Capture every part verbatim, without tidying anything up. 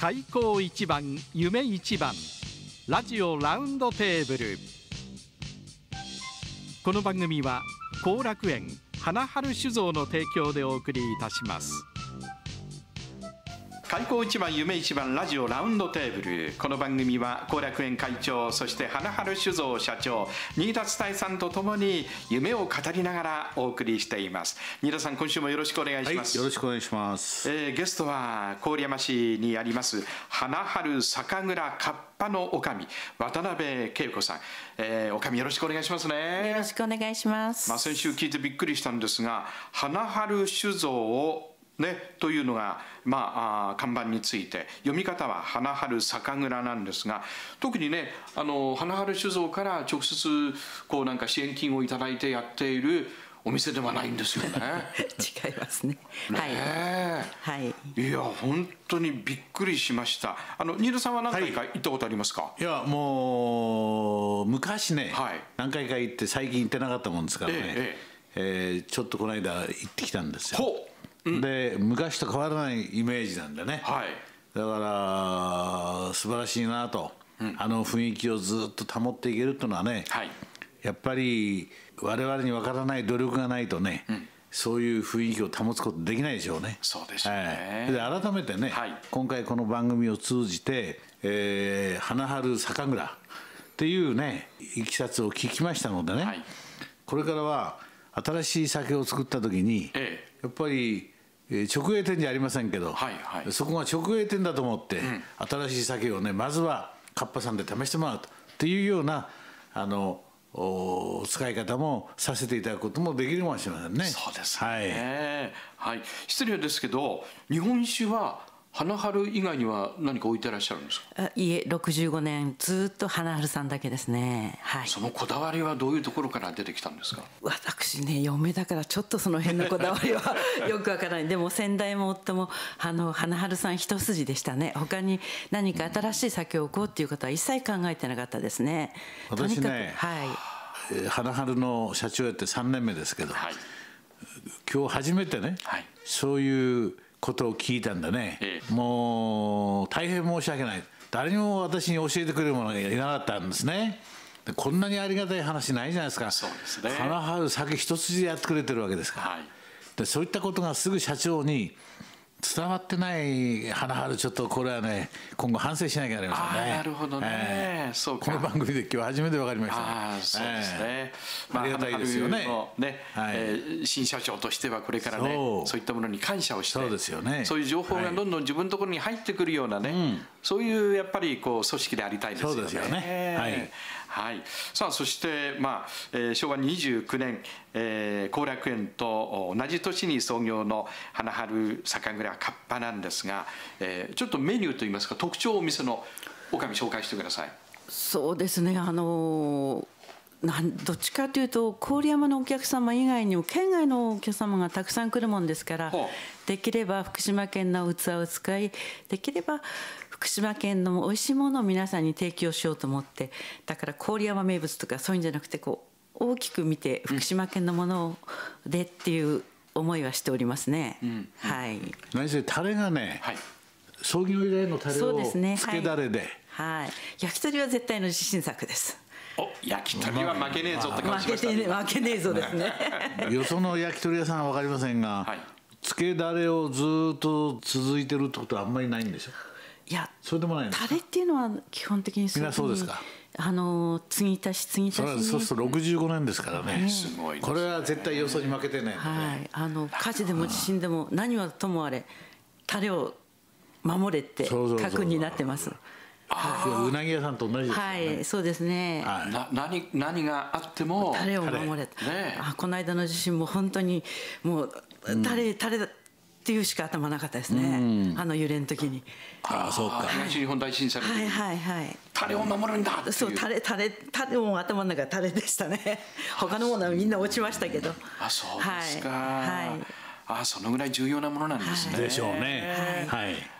開口一番夢一番ラジオラウンドテーブル。この番組は後楽園花春酒造の提供でお送りいたします。開口一番夢一番ラジオラウンドテーブル。この番組は後楽園会長、そして花春酒造社長新田伝さんとともに夢を語りながらお送りしています。新田さん、今週もよろしくお願いします。 はい、よろしくお願いします。 えー、ゲストは郡山市にあります花春酒蔵かっぱの女将渡辺恵子さん、えー、女将よろしくお願いしますね。 よろしくお願いします。 まあ、先週聞いてびっくりしたんですが、花春酒造をね、というのが、まあ、看板について読み方は花春酒蔵なんですが、特にね、あの花春酒造から直接こうなんか支援金をいただいてやっているお店ではないんですよね。 違いますね。 ねはい。はい。 いや本当にびっくりしました。あの新田さんは何回か行ったことありますか？ はい、いやもう昔ね、はい、何回か行って最近行ってなかったもんですからね、えええー、ちょっとこの間行ってきたんですよ。ほうで昔と変わらないイメージなんでね、はい、だから素晴らしいなと、うん、あの雰囲気をずっと保っていけるっていうのはね、はい、やっぱり我々にわからない努力がないとね、うん、そういう雰囲気を保つことできないでしょうね。 そうですね、 はい、で改めてね、はい、今回この番組を通じて、えー、花春酒蔵っていうねいきさつを聞きましたのでね、はい、これからは新しい酒を作った時に、ええ、やっぱり直営店じゃありませんけど、はいはい、そこが直営店だと思って、うん、新しい酒をねまずはかっぱさんで試してもらうとっていうようなあの使い方もさせていただくこともできるかもしれませんね。 そうですね、はいはい、失礼ですけど日本酒は花春以外には何か置いてらっしゃるんですか？ あいえ、ろくじゅうごねんずっと花春さんだけですね。はい。 そのこだわりはどういうところから出てきたんですか？ 私ね嫁だからちょっとその辺のこだわりはよくわからない。でも先代も夫もあの花春さん一筋でしたね。他に何か新しい酒を置こうっていうことは一切考えてなかったですね。 私ね、 はい、 花春の社長やってさんねんめですけど、はい、今日初めてね、はい、そういうことを聞いたんだね、ええ、もう大変申し訳ない。誰にも私に教えてくれるものがいなかったんですね。でこんなにありがたい話ないじゃないですか。 そうですね、 花春酒一筋でやってくれてるわけですから、はい、でそういったことがすぐ社長に伝わってない花春、ちょっとこれはね今後反省しなきゃなりませんね。 なるほどね、えー、そうか。 この番組で今日初めて分かりました。 あそうですね、えーまあ、 ありがたいですよね。 ね、はい、えー、新社長としてはこれからねそう、そういったものに感謝をして、 そうですよね、 そういう情報がどんどん自分のところに入ってくるようなね、はい、そういうやっぱりこう組織でありたいですよね。 そうですよね、はいはい、さあそして、まあえー、しょうわにじゅうきゅうねん、えー、後楽園と同じ年に創業の花春酒蔵かっぱなんですが、えー、ちょっとメニューといいますか特徴をお店のおかみ紹介してください。 そうですね、あのなんどっちかというと郡山のお客様以外にも県外のお客様がたくさん来るもんですから、できれば福島県の器を使い、できれば福島県の美味しいものを皆さんに提供しようと思って、だから郡山名物とかそういうんじゃなくてこう大きく見て福島県のものでっていう思いはしておりますね、うん、はい。 何せタレがね、はい、創業以来のタレをつけだれで、 はいはい、焼き鳥は絶対の自信作です。 お焼き鳥は負けねえぞって感じましたね。 負けねえぞですね。 よその焼き鳥屋さんは分かりませんが、はい、つけだれをずっと続いてるってことはあんまりないんでしょ。 いや、 そうでもないんですか。 タレっていうのは基本的にみんなそうですか。 あの継ぎ足し継ぎ足し、ね、 そうするとろくじゅうごねんですからね、 すごいですね。 これは絶対よそに負けてない、ね、 はい、あの火事でも地震でも何はともあれタレを守れって確認になってます。 うなぎ屋さんと同じですよね。 はい、そうですね。 はい、な何何があってもタレを守れ、ね、あこの間の地震も本当にもうタレ、うん、タレだっていうしか頭なかったですね、うん、あの揺れの時に。 ああそうか、 東日本大震災の時に、 はいはいはい、 タレを守るんだっていう。 そうタレタレタレも頭の中タレでしたね。他のものはみんな落ちましたけど。 あそうですか、 はい、はい、 あそのぐらい重要なものなんですね。 でしょうね。はい、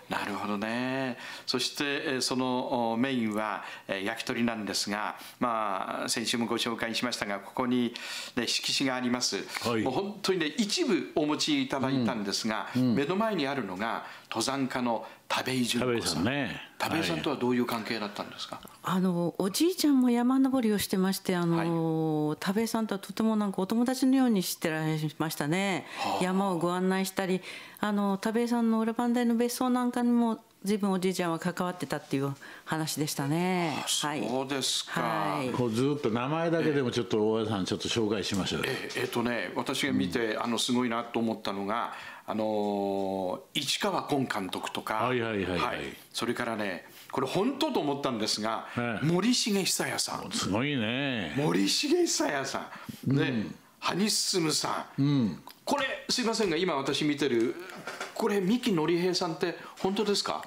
なるほどね。そしてそのメインは焼き鳥なんですが、まあ、先週もご紹介しましたが、ここに、ね、色紙があります、はい、もう本当にね一部お持ちいただいたんですが、うんうん、目の前にあるのが登山家の田部井純子さん。田部井さんとはどういう関係だったんですか？ あのおじいちゃんも山登りをしてまして、あの、はい、田部井さんとはとてもなんかお友達のように知ってらっしゃいましたね。はあ、山をご案内したり、あの田部井さんの裏磐梯の別荘なんかにも随分おじいちゃんは関わってたっていう話でしたね。 あ、そうですか。はい、 こうずっと名前だけでもちょっと大家さんちょっと紹介しましょう。 えええっとね、私が見て、うん、あのすごいなと思ったのが、あの市川崑監督とか、 はいはいはいはい、はい、 それからね、これ本当と思ったんですが、はい、森重久彌さん、 すごいね。 森重久彌さん、ね、うん、羽生進さん、うん、これすいませんが今私見てるこれ三木のり平さんって本当ですか？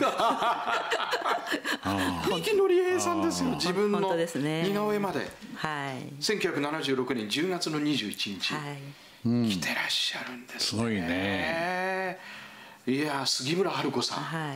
三木のり平さんですよ。自分の似顔絵まで、はい、せんきゅうひゃくななじゅうろくねんじゅうがつのにじゅういちにち、はい、来てらっしゃるんですね。 すごいね。 いや、杉村春子さん、はい、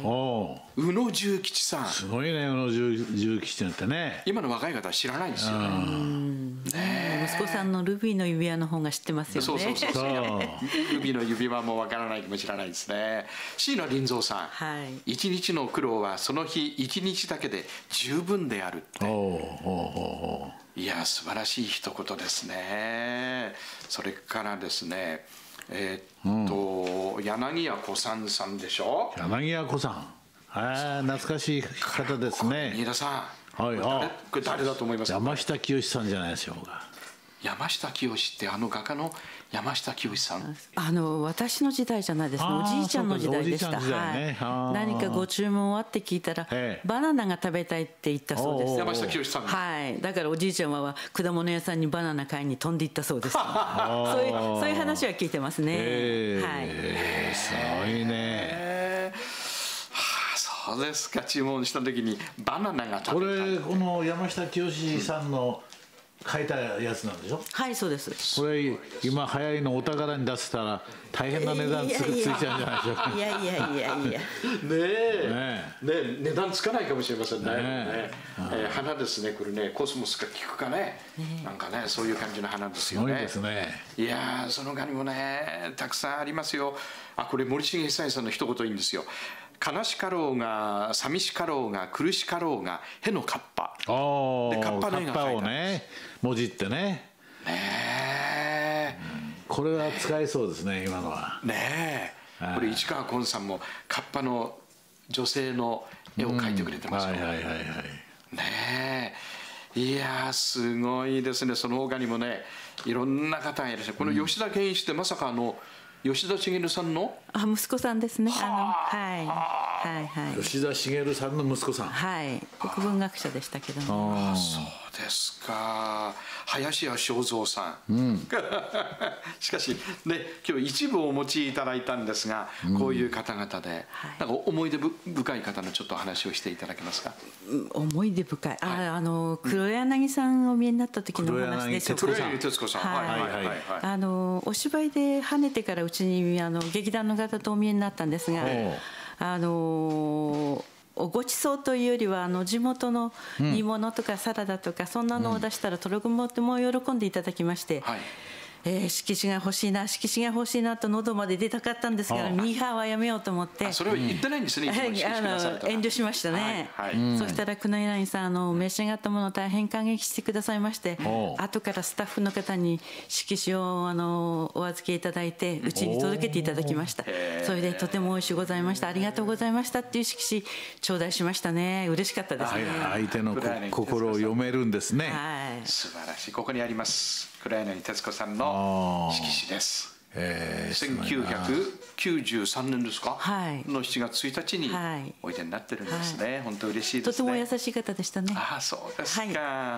宇野重吉さん、 すごいね。宇野重吉なんてね、 今の若い方は知らないですよね。 ね、息子さんのルビーの指輪の方が知ってますよね。 そうそうそうそう。ルビーの指輪もわからないかもしれないですね。椎名林蔵さん、はい、一日の苦労はその日一日だけで十分であるって。おうおうおう、いや、素晴らしい一言ですね。それからですね、えー、っと、うん、柳家小さんさんでしょ。 柳家小さん、あ、懐かしい方ですね。 新田さん、はい、これ 誰, これ誰だと思いますか？ 山下清さんじゃないでしょうか。 山下清ってあの画家の山下清さん。 あの私の時代じゃないですね。おじいちゃんの時代でした。ね、はい、何かご注文はって聞いたら、ええ、バナナが食べたいって言ったそうです。 山下清さん。 はい。だからおじいちゃんは果物屋さんにバナナ買いに飛んでいったそうです。そういうそういう話は聞いてますね。えー、はい。 えー、すごいね。 えーそうですか。注文した時にバナナが食べたい。 これこの山下清さんの書いたやつなんでしょ。 はい、そうです。 これ今流行りのお宝に出せたら大変な値段ついちゃうんじゃないでしょうか。 いやいやいやいや。ねえ、ねえ、値段つかないかもしれませんね。ねええー、花ですね。これね、コスモスか菊かね、ね、なんかね、そういう感じの花ですよね。 すごいですね。 いやー、その他にもね、たくさんありますよ。あ、これ森重久彌さんの一言いいんですよ。悲しかろうが寂しかろうが苦しかろうがへのカッパ。 でカッパの絵が描いてあるんです。カッパをね、もじってね。 ねえ、 これは使えそうですね、今のは。 ねえ、これ市川崑さんもカッパの女性の絵を描いてくれてますよ。はいはいはいはい。ねえ、いやすごいですね。その他にもね、いろんな方がいらっしゃる。この吉田健一ってまさかあの吉田茂さんのあ息子さんですね。あのはいはいはい。 吉田茂さんの息子さん。 はい。国文学者でしたけども。 あ、そうですか。林家正蔵さん。うん、しかしね、今日一部お持ちいただいたんですが、うん、こういう方々で、なんか思い出深い方のちょっと話をしていただけますか。 思い出深い。あ、はい、あの黒柳さんをお見えになった時のお話でしょうか。 黒柳徹子さん。はいはいはいはい。 あのお芝居で跳ねてからうちにあの劇団の方とお見えになったんですが、あのごちそうというよりはあの地元の煮物とかサラダとかそんなのを出したらとても喜んでいただきまして、はい、えー、色紙が欲しいな色紙が欲しいなと喉まで出たかったんですからミーハーはやめようと思ってそれは言ってないんですね、うん、 はい、あの遠慮しましたね、はいはい、そしたら黒柳さんあの召し上がったものを大変感激してくださいまして、うん、後からスタッフの方に色紙をあのお預けいただいてうちに届けていただきました。それでとても美味しゅうございましたありがとうございましたっていう色紙頂戴しましたね。嬉しかったですね。 相手の心を読めるんですね、 はい、 素晴らしい。ここにあります黒柳徹子さんの色紙です。えー、せんきゅうひゃくきゅうじゅうさんねんですか、はい、のしちがつついたちにおいでになってるんですね、はい、本当嬉しいですね。 とても優しい方でしたね。 ああそうですか、はい、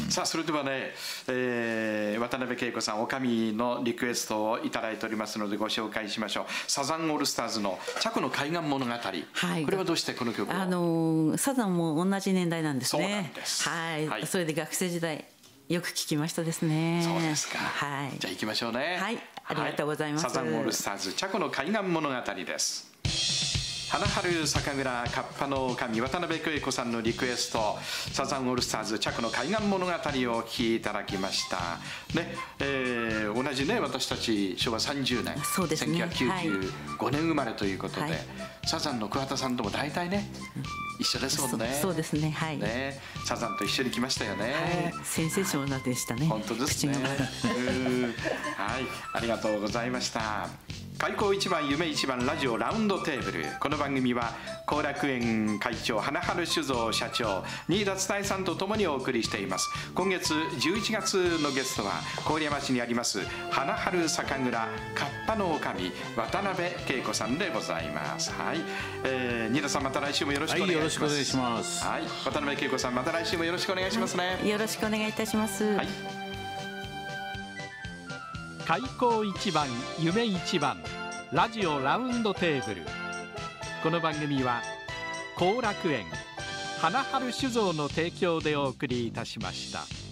さあそれではね、えー、渡辺恵子さんおかみのリクエストをいただいておりますのでご紹介しましょう。サザンオールスターズの茶子の海岸物語、はい、これはどうしてこの曲を。 あのサザンも同じ年代なんですね。 そうなんです、 はい、はい、それで学生時代よく聞きましたですね。 そうですか、 はい、 じゃあ行きましょうね。 はい、ありがとうございます、 はい、サザンオールスターズ茶子の海岸物語です。 花春酒蔵カッパの神渡辺恵子さんのリクエスト、サザンオールスターズ着の海岸物語をお聴きいただきましたね。えー、同じね、私たちしょわさんじゅうねん、 そうですね、 せんきゅうひゃくきゅうじゅうごねん生まれということで、はい、サザンの桑田さんとも大体ね、一緒ですもんね。 そ, そうですね、はい、 ね、サザンと一緒に来ましたよね、 はい、センセーショナルでしたね。 本当ですね。はい、ありがとうございました。開口一番夢一番ラジオラウンドテーブル、この番組は後楽園会長花春酒造社長新田伝さんとともにお送りしています。今月じゅういちがつのゲストは郡山市にあります花春酒蔵カッパの女将渡辺恵子さんでございます。はい、えー、新田さん、また来週もよろしくお願いします。 はい、よろしくお願いします。 はい、渡辺恵子さん、また来週もよろしくお願いしますね。 はい、よろしくお願いいたします。はい、 開口一番夢一番ラジオラウンドテーブル。この番組は後楽園花春酒造の提供でお送りいたしました。